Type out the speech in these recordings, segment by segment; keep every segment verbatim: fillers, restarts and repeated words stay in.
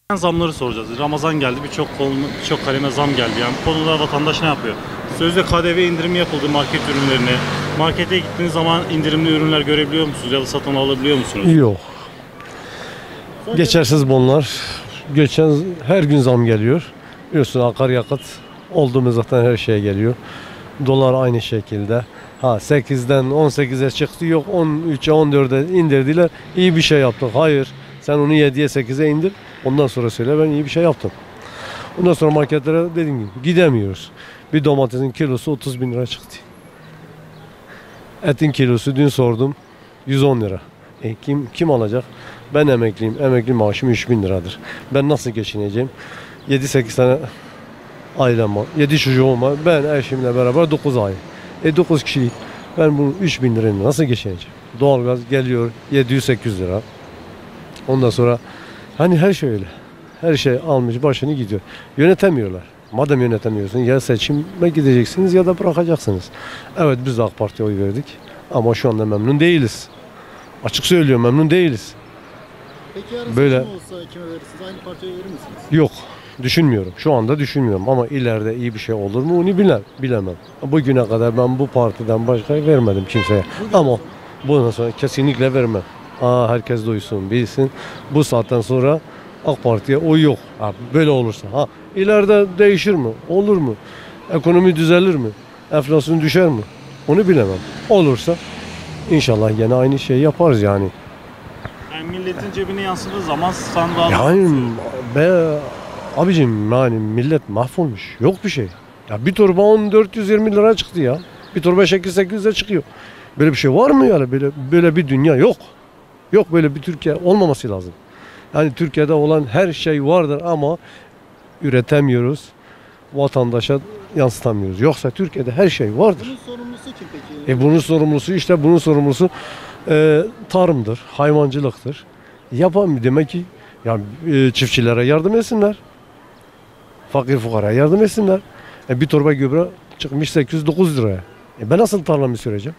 Zamları soracağız. Ramazan geldi, birçok birçok kaleme zam geldi. Yani bu konuda vatandaş ne yapıyor? Sözde K D V indirimi yapıldı market ürünlerine. Markete gittiğiniz zaman indirimli ürünler görebiliyor musunuz ya da satın alabiliyor musunuz? Yok. Geçersiz bunlar. Geçen her gün zam geliyor. Biliyorsun akaryakıt olduğumuz zaten her şeye geliyor. Dolar aynı şekilde. Ha sekizden on sekize çıktı, yok on üçe on dörde indirdiler. İyi bir şey yaptık. Hayır. Sen onu yediye sekize indir. Ondan sonra söyle ben iyi bir şey yaptım. Ondan sonra marketlere dediğim gibi gidemiyoruz. Bir domatesin kilosu otuz bin lira çıktı. Etin kilosu dün sordum yüz on lira. E kim kim alacak? Ben emekliyim. Emekli maaşım üç bin liradır. Ben nasıl geçineceğim? yedi sekiz tane ailem var. yedi çocuğum var. Ben eşimle beraber dokuz ay. E dokuz kişi. Ben bunu üç bin lirayla nasıl geçineceğim? Doğalgaz geliyor yedi yüz sekiz yüz lira. Ondan sonra hani her şey öyle. Her şey almış başını gidiyor. Yönetemiyorlar. Madem yönetemiyorsun ya seçime gideceksiniz ya da bırakacaksınız. Evet biz de AK Parti'ye oy verdik. Ama şu anda memnun değiliz. Açık söylüyorum memnun değiliz. Peki yarın Böyle seçim olsa kime verirsiniz? Aynı partiye verir misiniz? yok. Düşünmüyorum. Şu anda düşünmüyorum ama ileride iyi bir şey olur mu onu bilemem. bilemem. Bugüne kadar ben bu partiden başka vermedim kimseye. Ama bundan sonra kesinlikle vermem. Aa, herkes duysun, bilsin. Bu saatten sonra AK Parti'ye oy yok. Ha, böyle olursa. Ha, ileride değişir mi? Olur mu? Ekonomi düzelir mi? Enflasyon düşer mi? Onu bilemem. Olursa inşallah yine aynı şeyi yaparız yani. Yani milletin cebine yansıdığı zaman sandığa... Yani be abicim yani millet mahvolmuş. Yok bir şey. Ya bir torba on dört yüz yirmi lira çıktı ya. Bir torba sekiz yüze çıkıyor. Böyle bir şey var mı yani? Böyle böyle bir dünya yok. Yok böyle bir Türkiye olmaması lazım. Yani Türkiye'de olan her şey vardır ama üretemiyoruz. Vatandaşa yansıtamıyoruz. Yoksa Türkiye'de her şey vardır. Bunun sorumlusu kim peki? E bunun sorumlusu işte bunun sorumlusu e, tarımdır, hayvancılıktır. Yapan demek ki yani e, çiftçilere yardım etsinler. Fakir fukaraya yardım etsinler. E, bir torba gübre çıkmış sekiz yüz dokuz liraya. E, ben nasıl tarlamı süreceğim?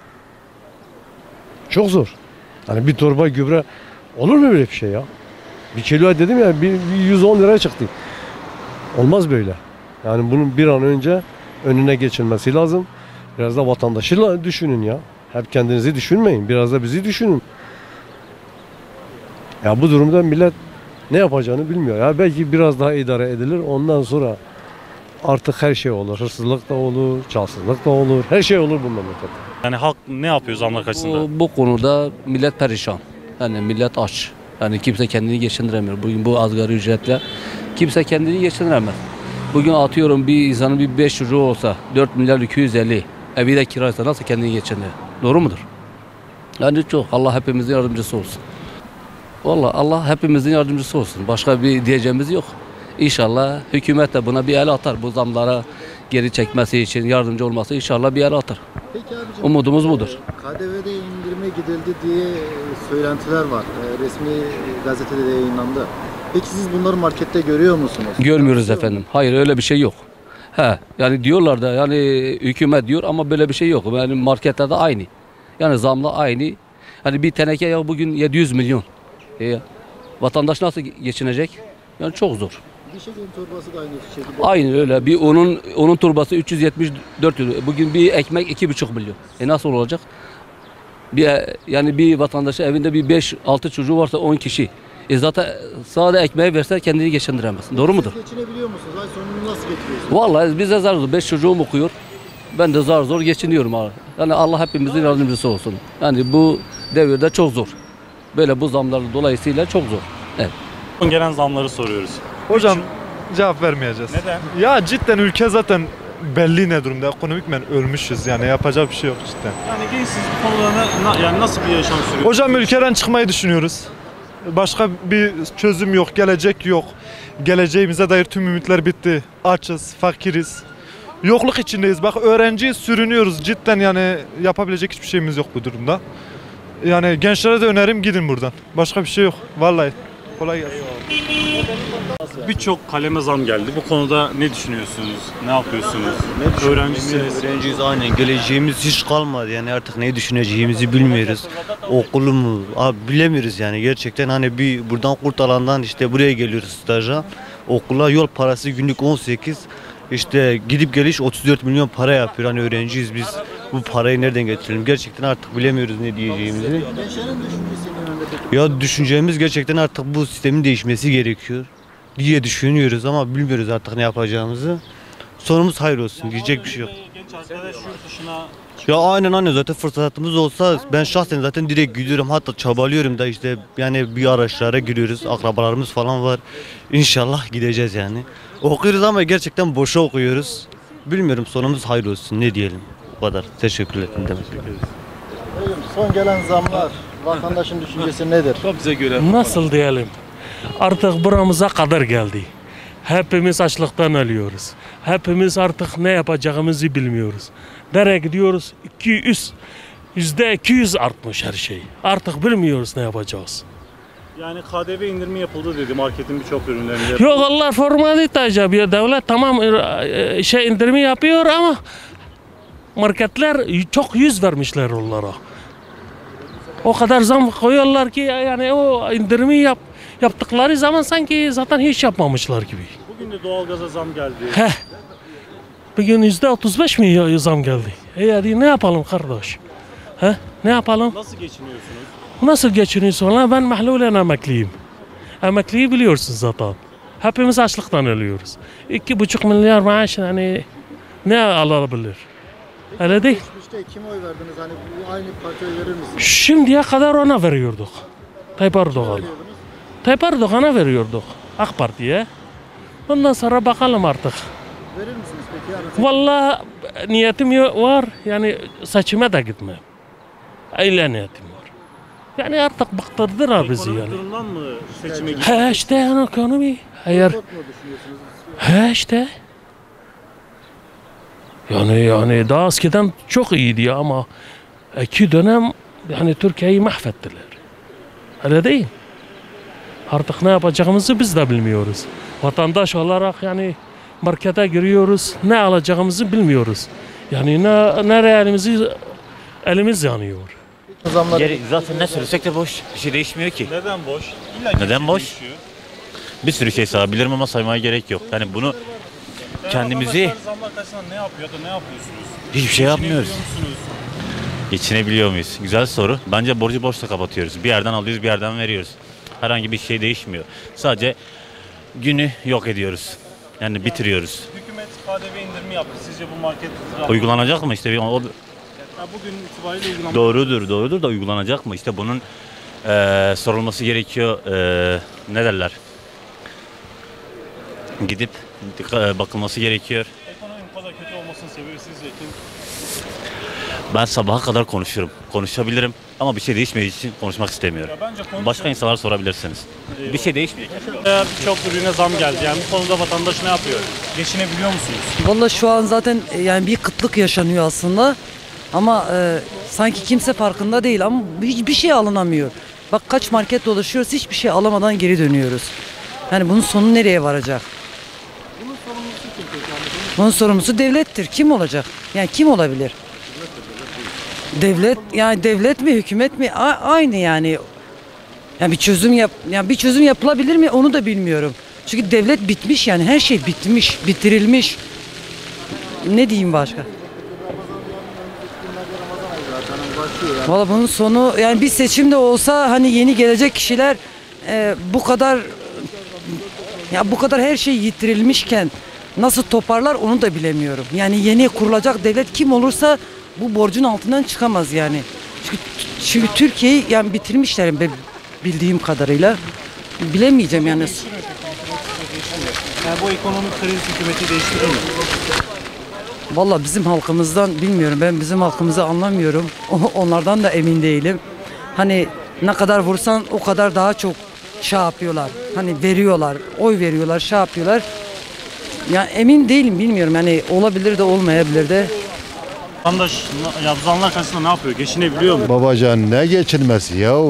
Çok zor. Hani bir torba gübre olur mu böyle bir şey ya? Bir kilo dedim ya bir, bir yüz on liraya çıktı. Olmaz böyle. Yani bunun bir an önce önüne geçilmesi lazım. Biraz da vatandaşı düşünün ya. Hep kendinizi düşünmeyin. Biraz da bizi düşünün. Ya bu durumda millet ne yapacağını bilmiyor. Ya belki biraz daha idare edilir. Ondan sonra artık her şey olur. Hırsızlık da olur, çalsızlık da olur. Her şey olur bu memlekette. Yani halk ne yapıyor zamlar karşısında? Bu, bu konuda millet perişan. Yani millet aç. Yani kimse kendini geçindiremiyor. Bugün bu asgari ücretle kimse kendini geçindiremez. Bugün atıyorum bir insanın bir beş çocuğu olsa dört milyar iki yüz elli evi de kiraysa nasıl kendini geçindirir? Doğru mudur? Yani çok. Allah hepimizin yardımcısı olsun. Vallahi Allah hepimizin yardımcısı olsun. Başka bir diyeceğimiz yok. İnşallah hükümet de buna bir el atar. Bu zamlara geri çekmesi için yardımcı olması inşallah bir el atar. Peki abicim, Umudumuz budur. K D V'de indirime gidildi diye söylentiler var. Resmi gazetede de yayınlandı. Peki siz bunları markette görüyor musunuz? Görmüyoruz efendim. Hayır öyle bir şey yok. He, yani diyorlar da yani hükümet diyor ama böyle bir şey yok. Yani marketlerde aynı. Yani zamla aynı. Hani bir teneke ya bugün yedi yüz milyon. E, vatandaş nasıl geçinecek? Yani çok zor. Bir şekilde torbası da aynı şekilde. Aynı öyle. Bir onun onun turbası üç yüz yetmiş dört euro. Bugün bir ekmek iki buçuk milyon. E nasıl olacak? Bir yani bir vatandaşın evinde bir beş altı çocuğu varsa on kişi. E zaten sadece ekmeği verse kendini geçindiremez. Doğru mudur? Siz geçinebiliyor musunuz? Ay sonunu nasıl getiriyorsunuz? Vallahi bize zar zor. beş çocuğum okuyor. Ben de zar zor geçiniyorum abi. Yani Allah hepimizin yardımcısı olsun. Yani bu devirde çok zor. Böyle bu zamlar dolayısıyla çok zor. Evet. Gelen zamları soruyoruz. Hocam cevap vermeyeceğiz. Neden? Ya cidden ülke zaten belli ne durumda. Ekonomikmen ölmüşüz yani yapacak bir şey yok cidden. Yani gençsiz bu konuda na- yani nasıl bir yaşam sürüyor? Hocam ülkeden çıkmayı düşünüyoruz. Başka bir çözüm yok, gelecek yok. Geleceğimize dair tüm ümitler bitti. Açız, fakiriz. Yokluk içindeyiz. Bak öğrenciyiz, sürünüyoruz. Cidden yani yapabilecek hiçbir şeyimiz yok bu durumda. Yani gençlere de önerim gidin buradan. Başka bir şey yok. Vallahi. Kolay gelsin. Birçok kaleme zam geldi. Bu konuda ne düşünüyorsunuz? Ne yapıyorsunuz? Öğrencisiniz. Öğrenciyiz aynen. Geleceğimiz hiç kalmadı yani artık ne düşüneceğimizi bilmiyoruz. Okulu mu? Abi bilemiyoruz yani gerçekten hani bir buradan Kurtalan'dan işte buraya geliyoruz staja. Okula yol parası günlük on sekiz. İşte gidip geliş otuz dört milyon para yapıyor. Hani öğrenciyiz biz. Bu parayı nereden getirelim? Gerçekten artık bilemiyoruz ne diyeceğimizi. Gençlerin düşüncesinin önünde peki. Ya düşüncemiz gerçekten artık bu sistemin değişmesi gerekiyor diye düşünüyoruz ama bilmiyoruz artık ne yapacağımızı. Sonumuz hayır olsun diyecek bir şey yok. Genç arkadaş yurt dışına Ya aynen aynen zaten fırsatımız olsa ben şahsen zaten direkt gidiyorum hatta çabalıyorum da işte yani bir araçlara giriyoruz akrabalarımız falan var. İnşallah gideceğiz yani. Okuyoruz ama gerçekten boşa okuyoruz. Bilmiyorum sonumuz hayır olsun ne diyelim. Bu kadar. Teşekkür ederim demek. Beyim, son gelen zamlar vatandaşın düşüncesi nedir? Nasıl diyelim? Artık buramıza kadar geldi. Hepimiz açlıktan ölüyoruz. Hepimiz artık ne yapacağımızı bilmiyoruz. Nereye gidiyoruz? iki yüz, yüzde iki yüz artmış her şey. Artık bilmiyoruz ne yapacağız. yani K D V indirimi yapıldı dedi marketin birçok ürünlerinde. Yok Allah formalite yapıyor. Devlet tamam e, şey indirimi yapıyor ama marketler çok yüz vermişler onlara. O kadar zam koyuyorlar ki yani o indirimi yap, yaptıkları zaman sanki zaten hiç yapmamışlar gibi. Bugün de doğalgaza zam geldi. Heh. Bugün yüzde otuz beş mi zam geldi? E hadi ne yapalım kardeş? He? Ne yapalım? Nasıl geçiniyorsunuz? Nasıl geçiniyorsun? Lan ben mahlulen emekliyim. Emekliyi biliyorsun zaten. Hepimiz açlıktan ölüyoruz. İki buçuk milyar maaş hani ne alabilir? Öyle değil. Geçmişte kime oy verdiniz? Hani bu aynı partiye verir misiniz? Şimdiye kadar ona veriyorduk. Tayyip Erdoğan'a. Veriyordunuz. Tayyip Erdoğan'a veriyorduk. AK Parti'ye. Ondan sonra bakalım artık. Verir misiniz peki? Yani Vallahi niyetim yo- var. Yani seçime de gitmem. Öyle niyetim var. Yani artık bıktırdılar bizi Ekonomik yani. durumdan mı seçime gidiyor? He işte yani ekonomi. Eğer boykot mu düşünüyorsunuz? he işte. Yani yani daha eskiden çok iyiydi ya ama iki dönem yani Türkiye'yi mahvettiler. Öyle değil. Artık ne yapacağımızı biz de bilmiyoruz. Vatandaş olarak yani markete giriyoruz, ne alacağımızı bilmiyoruz. Yani ne nereye elimizi elimiz yanıyor. Zamlar Geri, zaten ne söylesek de boş. Bir şey değişmiyor ki. Neden boş? İlla ki bir Neden şey boş? değişiyor. Bir sürü şey sayabilirim ama saymaya gerek yok. Yani bunu kendimizi Yani vatandaşlar zamlar karşısında ne yapıyor da ne yapıyorsunuz? hiçbir şey yapmıyoruz. Geçinebiliyor musunuz? Geçinebiliyor muyuz? Güzel soru. Bence borcu borçla kapatıyoruz. Bir yerden alıyoruz, bir yerden veriyoruz. Herhangi bir şey değişmiyor. Sadece günü yok ediyoruz. Yani bitiriyoruz. Hükümet K D V indirimi yaptı. Sizce bu market Uygulanacak mı? İşte bir- o, Ya bugün itibariyle uygulanmış. doğrudur, doğrudur da uygulanacak mı? İşte bunun eee, sorulması gerekiyor. Eee, ne derler? Gidip e, bakılması gerekiyor. Ekonominin bu kadar kötü olmasının sebebi sizce kim? Ben sabaha kadar konuşurum. Konuşabilirim ama bir şey değişmediği için konuşmak istemiyorum. Ya bence konu Başka insanlara sorabilirsiniz. Bir şey değişmiyor. Ya birçok ürüne zam geldi. Yani bu konuda vatandaş ne yapıyor? Geçinebiliyor musunuz? Valla şu an zaten e, yani bir kıtlık yaşanıyor aslında. Ama e, sanki kimse farkında değil ama hiçbir şey alınamıyor. Bak kaç market dolaşıyoruz hiçbir şey alamadan geri dönüyoruz. Yani bunun sonu nereye varacak? Bunun sorumlusu devlettir. Kim olacak? Yani kim olabilir? Devlet yani devlet mi hükümet mi A- aynı yani. Yani bir çözüm yap yani bir çözüm yapılabilir mi onu da bilmiyorum. Çünkü devlet bitmiş yani her şey bitmiş, bitirilmiş. Ne diyeyim başka? Valla bunun sonu yani bir seçimde olsa hani yeni gelecek kişiler e, bu kadar ya bu kadar her şey yitirilmişken nasıl toparlar onu da bilemiyorum. Yani yeni kurulacak devlet kim olursa bu borcun altından çıkamaz yani. Çünkü, çünkü Türkiye'yi yani bitirmişler be- bildiğim kadarıyla. Bilemeyeceğim yani. Yani bu ekonomik kriz hükümeti değiştirir mi? Valla bizim halkımızdan bilmiyorum. Ben bizim halkımızı anlamıyorum. Onlardan da emin değilim. Hani ne kadar vursan o kadar daha çok şey yapıyorlar. Hani veriyorlar, oy veriyorlar, şey yapıyorlar. Ya emin değilim bilmiyorum. Yani olabilir de olmayabilir de. Vatandaş ya bu zamlar karşısında ne yapıyor? Geçinebiliyor mu? Babacan ne geçinmesi ya?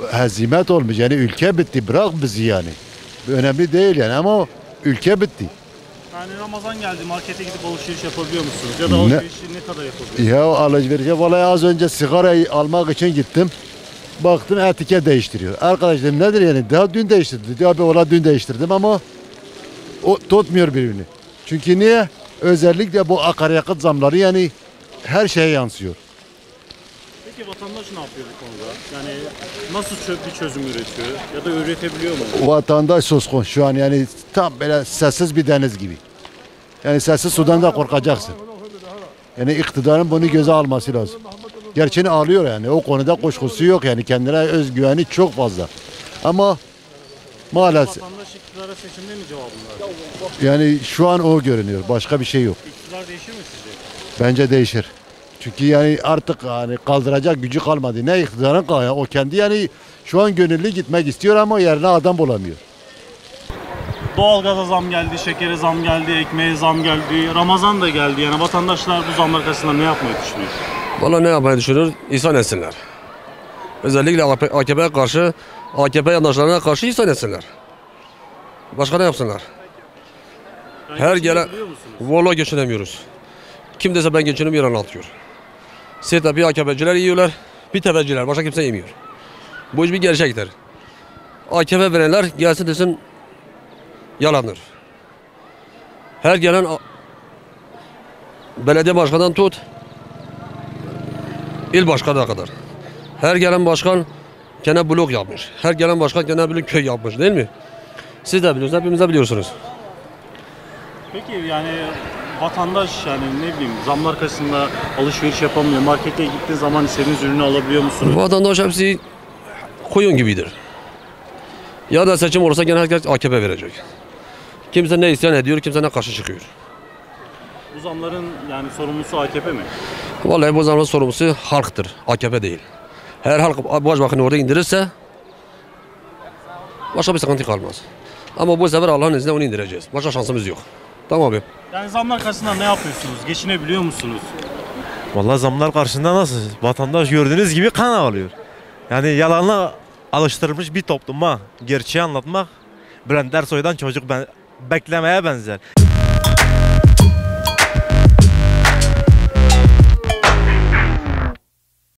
hezimet olmuş. Yani ülke bitti. Bırak bizi yani. Önemli değil yani ama ülke bitti. Yani Ramazan geldi, markete gidip alışveriş yapabiliyor musunuz? Ya da alışverişi ne kadar yapabiliyorsunuz? Ya alışverişe vallahi az önce sigarayı almak için gittim. Baktım etiket değiştiriyor. Arkadaş dedim nedir yani? Daha dün değiştirdi. Diyor abi valla dün değiştirdim ama o tutmuyor birbirini. Çünkü niye? Özellikle bu akaryakıt zamları yani her şeye yansıyor. Peki vatandaş ne yapıyor bu konuda? Yani nasıl çö- bir çözüm üretiyor ya da üretebiliyor mu? Vatandaş suskun şu an yani tam böyle sessiz bir deniz gibi. Yani sessiz sudan da korkacaksın. Yani iktidarın bunu göze alması lazım. Gerçeğini alıyor yani o konuda kuşkusu yok yani kendine özgüveni çok fazla. Ama maalesef Vatandaş iktidara seçimde mi cevabını verecek? yani şu an o görünüyor başka bir şey yok. İktidar değişir mi sizce? Bence değişir. Çünkü yani artık hani kaldıracak gücü kalmadı. Ne iktidarın kalıyor. O kendi yani şu an gönüllü gitmek istiyor ama yerine adam bulamıyor. Doğalgaza zam geldi, şekere zam geldi, ekmeğe zam geldi, Ramazan da geldi. Yani vatandaşlar bu zamlar karşısında ne yapmayı düşünüyor? Valla ne yapmayı düşünür? İhsan etsinler. Özellikle A K P'ye karşı, A K P yandaşlarına karşı ihsan etsinler. Başka ne yapsınlar? Yani Her gelen... geçinebiliyor musunuz? Valla geçinemiyoruz. Kim dese ben geçinemiyorum anlatıyor. Sırta bir A K P'ciler yiyorlar, bir tefeciler, başka kimse yemiyor. Bu iş bir gerçektir. A K P verenler gelsin desin yalandır. Her gelen a- belediye başkanından tut, il başkanına kadar. Her gelen başkan gene blok yapmış. Her gelen başkan gene bir köy yapmış değil mi? Siz de biliyorsunuz, hepimiz de biliyorsunuz. Peki yani vatandaş yani ne bileyim zamlar karşısında alışveriş yapamıyor. Markete gittiği zaman istediğiniz ürünü alabiliyor musunuz? Vatandaş hepsi koyun gibidir. Ya da seçim olursa gene herkes A K P verecek. Kimse ne isyan ediyor, kimse ne karşı çıkıyor. Bu zamların yani sorumlusu A K P mi? Vallahi bu zamların sorumlusu halktır, A K P değil. Her halk başbakanı orada indirirse başka bir sıkıntı kalmaz. Ama bu sefer Allah'ın izniyle onu indireceğiz. Başka şansımız yok. Tamam abi. Yani zamlar karşısında ne yapıyorsunuz? Geçinebiliyor musunuz? Vallahi zamlar karşısında nasıl? Vatandaş gördüğünüz gibi kan ağlıyor. Yani yalanla alıştırılmış bir topluma gerçeği anlatmak Bülent Ersoy'dan çocuk ben, beklemeye benzer.